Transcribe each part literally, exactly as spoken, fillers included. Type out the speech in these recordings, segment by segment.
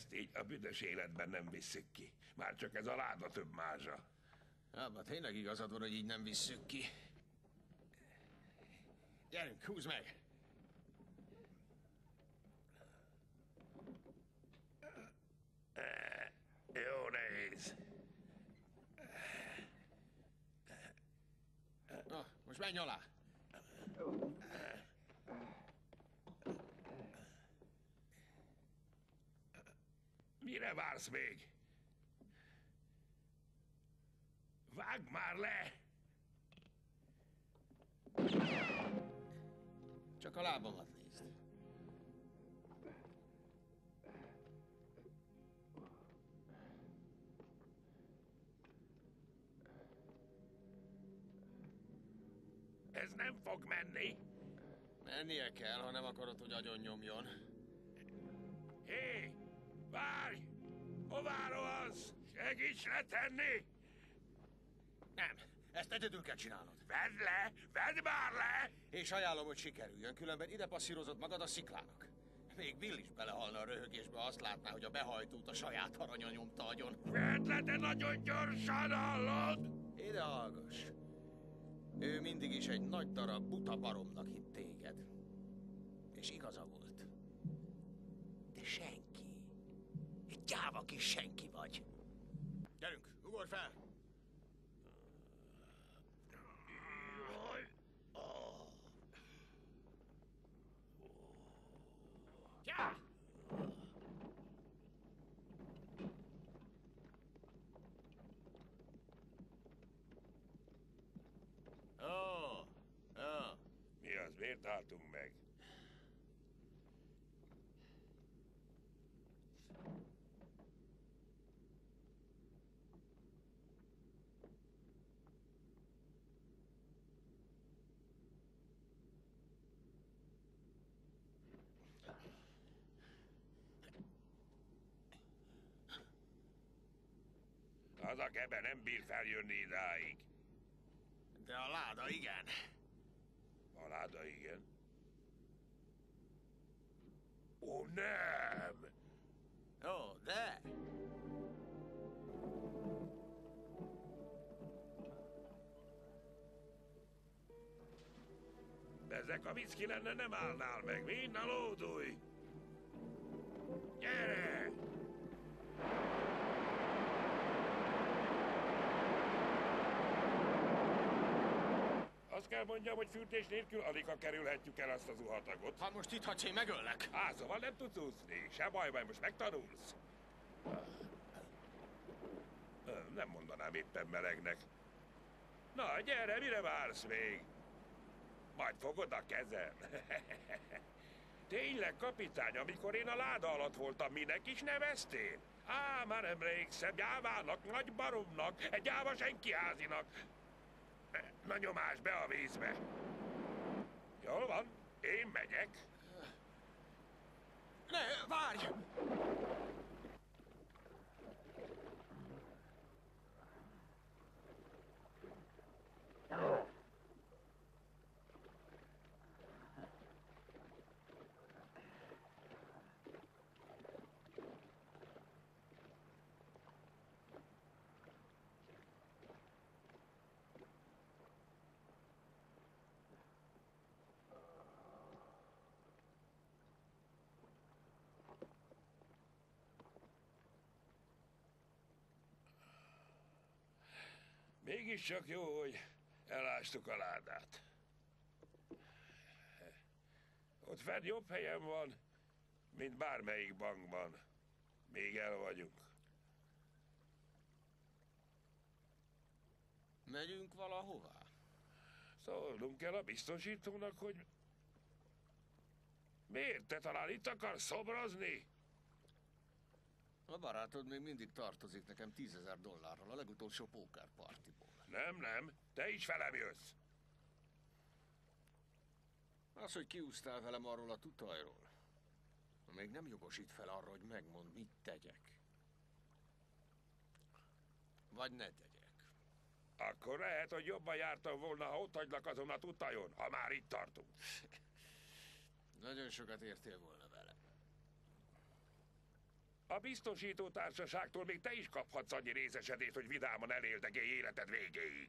ezt így a büdös életben nem visszük ki. Már csak ez a láda több mázsa. Abba tényleg igazad van, hogy így nem visszük ki. Gyerünk, húzd meg! Jó nehéz. Na, most menj alá! Mire vársz még? Vágd már le! Csak a lábamat nézd. Ez nem fog menni. Mennie kell, ha nem akarod, hogy agyon nyomjon. Hé! Várj! Hová rohansz? Segíts letenni! Nem, ezt egyedül kell csinálnod. Vedd le! Vedd már le! És ajánlom, hogy sikerüljön, különben ide passzírozod magad a sziklának. Még Bill is belehalna a röhögésbe, azt látná, hogy a behajtót a saját aranya nyomta agyon. Vedd le, de nagyon gyorsan, hallod? Ide hallgass. Ő mindig is egy nagy darab buta baromnak hitt téged. És igaza volt. De senki. Egy gyáva kis senki vagy. Gyerünk, ugorj fel! Ja! Ó, oh, oh. Mi az? Miért álltunk meg? Az a gebe nem bír feljönni idáig. De a láda igen. A láda igen. Ó, nem! Ó, de! Ezek a vicki lenne, nem állnál meg. Mi? Na lódulj! Gyere! Azt kell mondjam, hogy fürtés nélkül alig kerülhetjük el azt az uhatagot. Ha most itt hagysz, én megöllek. Á, szóval nem tudsz úszni. Se baj, majd most megtanulsz. Nem mondanám éppen melegnek. Na, gyere, mire vársz még? Majd fogod a kezem. Tényleg, kapitány, amikor én a láda alatt voltam, minek is neveztél? Á, már emlékszem, gyávának, nagy baromnak, egy gyáva senkiházinak. Na nyomás be a vízbe. Jól van, én megyek. Ne, várj! Mégiscsak jó, hogy elástuk a ládát. Ott fenn jobb helyen van, mint bármelyik bankban. Még el vagyunk. Megyünk valahová? Szólnunk kell a biztosítónak, hogy... Miért? Te talán itt akarsz szobrozni? A barátod még mindig tartozik nekem tízezer dollárral a legutolsó pókerpartiból. Nem, nem. Te is velem jössz. Az, hogy kiúztál velem arról a tutajról, még nem jogosít fel arra, hogy megmond, mit tegyek. Vagy ne tegyek. Akkor lehet, hogy jobban jártam volna, ha ott hagylak azon a tutajon, ha már itt tartunk. Nagyon sokat értél volna vele. A biztosító társaságtól még te is kaphatsz annyi részesedést, hogy vidáman eléldegélj életed végéig.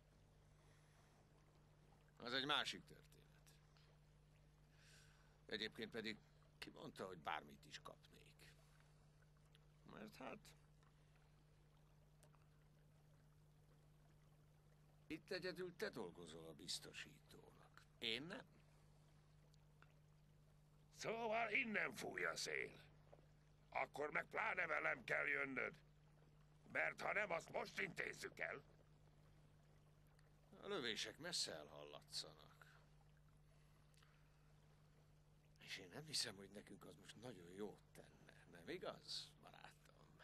Az egy másik történet. Egyébként pedig ki mondta, hogy bármit is kapnék. Mert hát... Itt egyedül te dolgozol a biztosítónak. Én nem. Szóval innen fúj a szél. Akkor meg pláne velem kell jönnöd. Mert ha nem, azt most intézzük el. A lövések messze elhallatszanak. És én nem hiszem, hogy nekünk az most nagyon jót tenne. Nem igaz, barátom?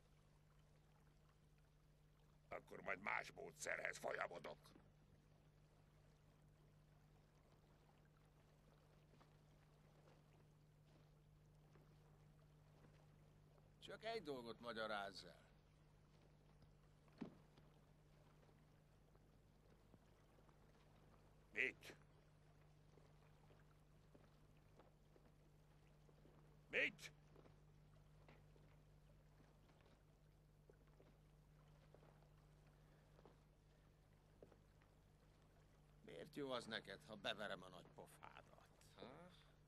Akkor majd más módszerhez folyamodok. Csak egy dolgot magyarázz el. Mit? Mit? Miért jó az neked, ha beverem a nagy pofádat? Ha?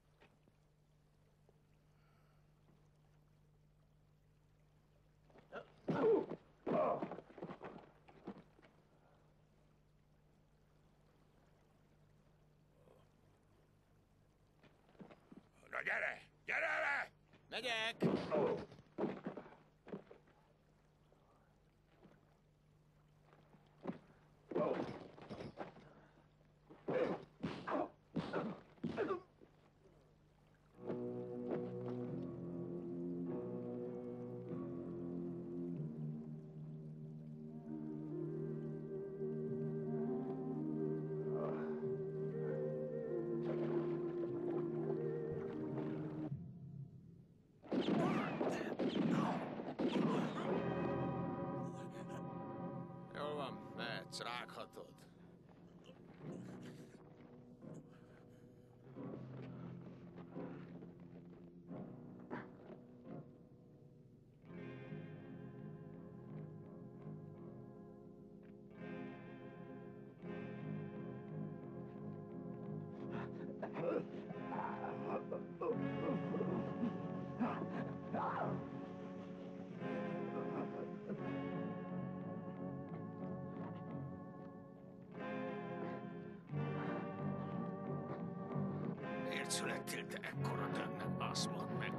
Na gyere! Gyere le! Megyek! Jól van, mehetsz, rághatod. Miért születtél te ekkora dögnek, azt mondd meg?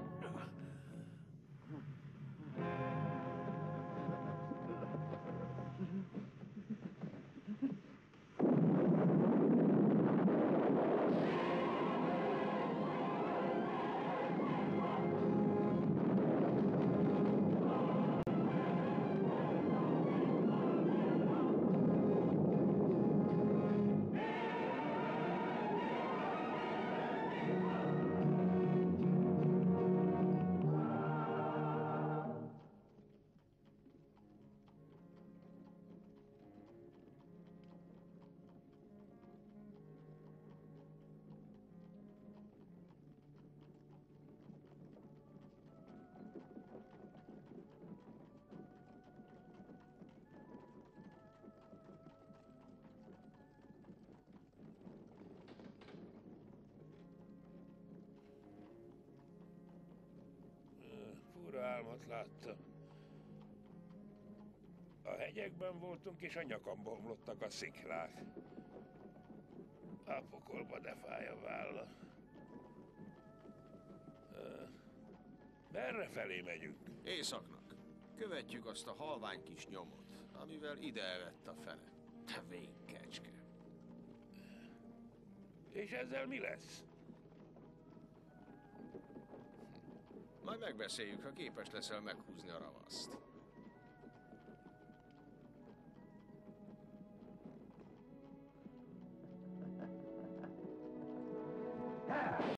Fura álmot láttam. A hegyekben voltunk, és a nyakamba omlottak a sziklák. A pokolba de fáj a válla. Merre felé megyünk? Északnak. Követjük azt a halvány kis nyomot, amivel ide elvett a fene. Te végkecske. És ezzel mi lesz? Majd megbeszéljük, ha képes leszel meghúzni a ravaszt.